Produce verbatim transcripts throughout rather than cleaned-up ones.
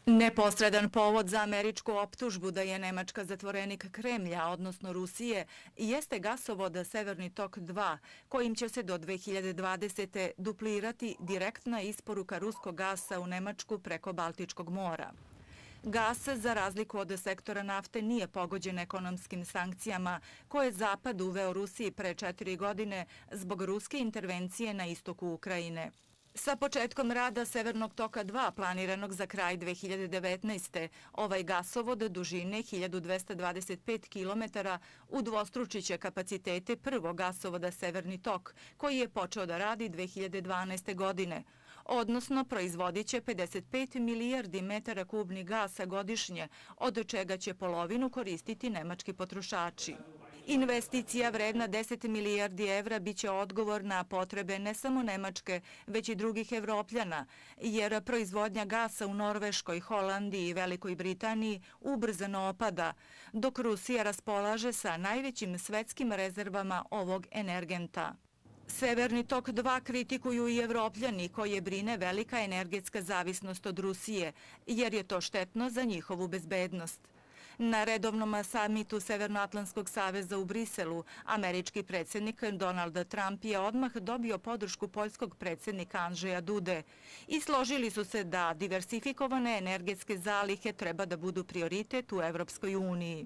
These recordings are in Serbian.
Neposredan povod za američku optužbu da je Nemačka zatvorenik Kremlja, odnosno Rusije, jeste gasovod Severni tok dva, kojim će se do dve hiljade dvadesete. duplirati direktna isporuka ruskog gasa u Nemačku preko Baltičkog mora. Gas, za razliku od sektora nafte, nije pogođen ekonomskim sankcijama koje je Zapad uveo Rusiji pre četiri godine zbog ruske intervencije na istoku Ukrajine. Sa početkom rada Severnog toka dva, planiranog za kraj dve hiljade devetnaeste. ovaj gasovod dužine hiljadu dvesta dvadeset pet kilometara udvostručiće kapacitete prvog gasovoda Severni tok, koji je počeo da radi dve hiljade dvanaeste. godine, odnosno proizvodit će pedeset pet milijardi metara kubnih gasa godišnje, od čega će polovinu koristiti nemački potrošači. Investicija vredna deset milijardi evra biće odgovor na potrebe ne samo Nemačke, već i drugih Evropljana, jer proizvodnja gasa u Norveškoj, Holandiji i Velikoj Britaniji ubrzano opada, dok Rusija raspolaže sa najvećim svetskim rezervama ovog energenta. Severni tok dva kritikuju i Evropljani, koje brine velika energetska zavisnost od Rusije, jer je to štetno za njihovu bezbednost. Na redovnom samitu Severnoatlantskog saveza u Briselu, američki predsjednik Donald Trump je odmah dobio podršku poljskog predsjednika Andžeja Dude i složili su se da diversifikovane energetske zalihe treba da budu prioritet u Evropskoj uniji.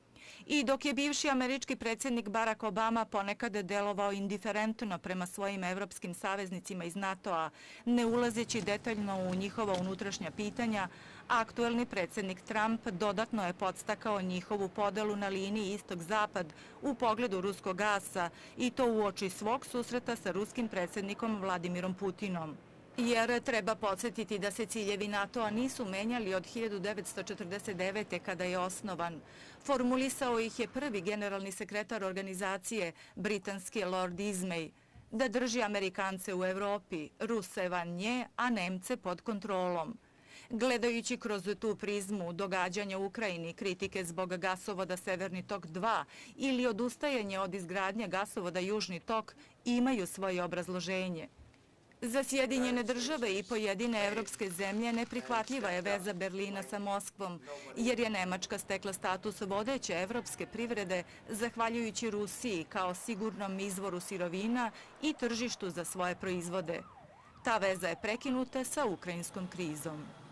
I dok je bivši američki predsjednik Barack Obama ponekad delovao indiferentno prema svojim evropskim saveznicima iz NATO-a, ne ulazeći detaljno u njihova unutrašnja pitanja, aktuelni predsjednik Trump dodatno je podstakao njihovu podelu na liniji istok-zapad u pogledu ruskog gasa, i to uoči svog susreta sa ruskim predsjednikom Vladimirom Putinom. Jer treba podsjetiti da se ciljevi NATO-a nisu menjali od hiljadu devetsto četrdeset devete. kada je osnovan. Formulisao ih je prvi generalni sekretar organizacije, britanski Lord Ismay, da drži Amerikance u Evropi, Ruse van nje, a Nemce pod kontrolom. Gledajući kroz tu prizmu događanja u Ukrajini, kritike zbog gasovoda Severni tok dva ili odustajanje od izgradnje gasovoda Južni tok imaju svoje obrazloženje. Za Sjedinjene države i pojedine evropske zemlje neprihvatljiva je veza Berlina sa Moskvom, jer je Nemačka stekla status vodeće evropske privrede zahvaljujući Rusiji kao sigurnom izvoru sirovina i tržištu za svoje proizvode. Ta veza je prekinuta sa ukrajinskom krizom.